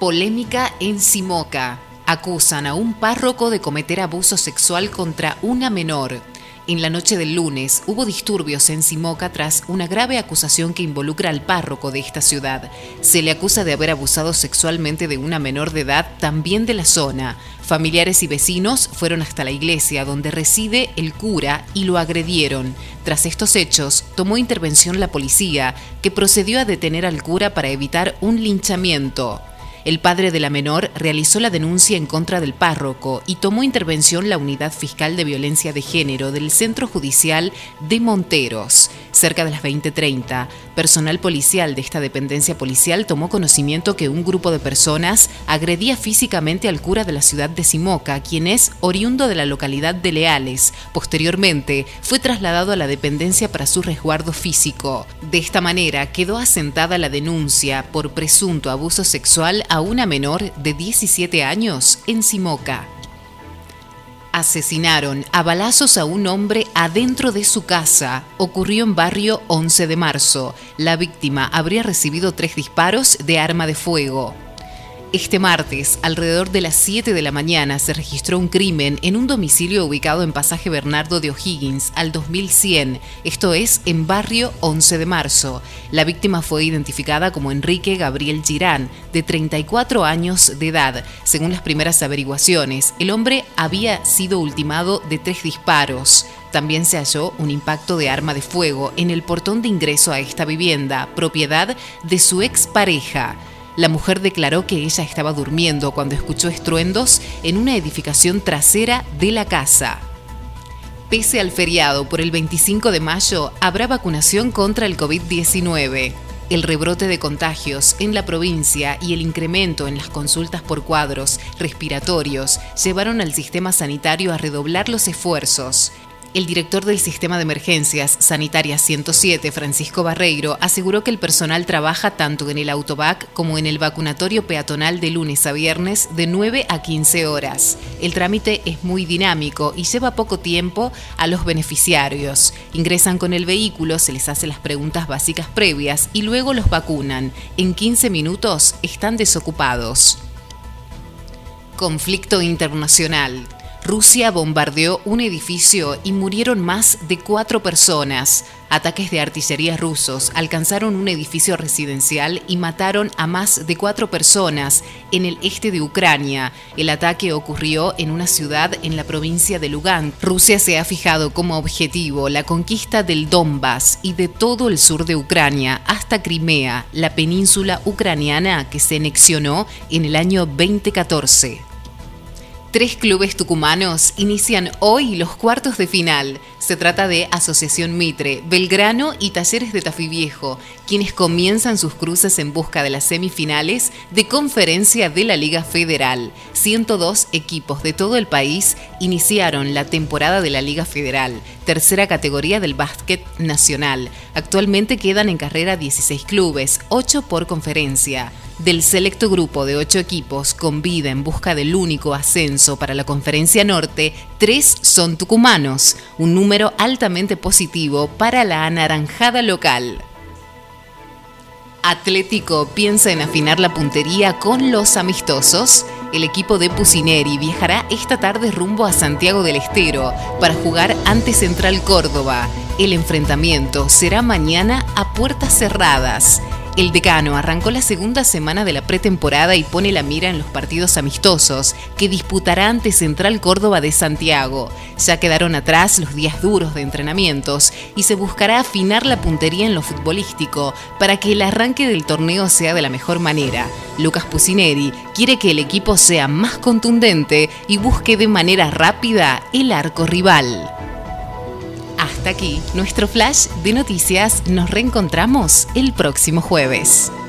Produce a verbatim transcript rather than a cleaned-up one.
Polémica en Simoca. Acusan a un párroco de cometer abuso sexual contra una menor. En la noche del lunes hubo disturbios en Simoca tras una grave acusación que involucra al párroco de esta ciudad. Se le acusa de haber abusado sexualmente de una menor de edad también de la zona. Familiares y vecinos fueron hasta la iglesia donde reside el cura y lo agredieron. Tras estos hechos, tomó intervención la policía, que procedió a detener al cura para evitar un linchamiento. El padre de la menor realizó la denuncia en contra del párroco y tomó intervención la Unidad Fiscal de Violencia de Género del Centro Judicial de Monteros. Cerca de las veinte treinta, personal policial de esta dependencia policial tomó conocimiento que un grupo de personas agredía físicamente al cura de la ciudad de Simoca, quien es oriundo de la localidad de Leales. Posteriormente, fue trasladado a la dependencia para su resguardo físico. De esta manera, quedó asentada la denuncia por presunto abuso sexual a una menor de diecisiete años en Simoca. Asesinaron a balazos a un hombre adentro de su casa. Ocurrió en barrio once de marzo. La víctima habría recibido tres disparos de arma de fuego. Este martes, alrededor de las siete de la mañana, se registró un crimen en un domicilio ubicado en Pasaje Bernardo de O'Higgins, al dos mil cien, esto es, en barrio once de marzo. La víctima fue identificada como Enrique Gabriel Girán, de treinta y cuatro años de edad. Según las primeras averiguaciones, el hombre había sido ultimado de tres disparos. También se halló un impacto de arma de fuego en el portón de ingreso a esta vivienda, propiedad de su expareja. La mujer declaró que ella estaba durmiendo cuando escuchó estruendos en una edificación trasera de la casa. Pese al feriado por el veinticinco de mayo, habrá vacunación contra el COVID diecinueve. El rebrote de contagios en la provincia y el incremento en las consultas por cuadros respiratorios llevaron al sistema sanitario a redoblar los esfuerzos. El director del Sistema de Emergencias Sanitarias ciento siete, Francisco Barreiro, aseguró que el personal trabaja tanto en el autovac como en el vacunatorio peatonal de lunes a viernes de nueve a quince horas. El trámite es muy dinámico y lleva poco tiempo a los beneficiarios. Ingresan con el vehículo, se les hace las preguntas básicas previas y luego los vacunan. En quince minutos están desocupados. Conflicto internacional. Rusia bombardeó un edificio y murieron más de cuatro personas. Ataques de artillería rusos alcanzaron un edificio residencial y mataron a más de cuatro personas en el este de Ucrania. El ataque ocurrió en una ciudad en la provincia de Lugansk. Rusia se ha fijado como objetivo la conquista del Donbass y de todo el sur de Ucrania hasta Crimea, la península ucraniana que se anexionó en el año veinte catorce. Tres clubes tucumanos inician hoy los cuartos de final. Se trata de Asociación Mitre, Belgrano y Talleres de Tafí Viejo, quienes comienzan sus cruces en busca de las semifinales de conferencia de la Liga Federal. ciento dos equipos de todo el país iniciaron la temporada de la Liga Federal, tercera categoría del básquet nacional. Actualmente quedan en carrera dieciséis clubes, ocho por conferencia. Del selecto grupo de ocho equipos con vida en busca del único ascenso para la Conferencia Norte, tres son tucumanos, un número altamente positivo para la anaranjada local. Atlético piensa en afinar la puntería con los amistosos. El equipo de Pusineri viajará esta tarde rumbo a Santiago del Estero para jugar ante Central Córdoba. El enfrentamiento será mañana a puertas cerradas. El decano arrancó la segunda semana de la pretemporada y pone la mira en los partidos amistosos que disputará ante Central Córdoba de Santiago. Ya quedaron atrás los días duros de entrenamientos y se buscará afinar la puntería en lo futbolístico para que el arranque del torneo sea de la mejor manera. Lucas Pusineri quiere que el equipo sea más contundente y busque de manera rápida el arco rival. Hasta aquí nuestro flash de noticias. Nos reencontramos el próximo jueves.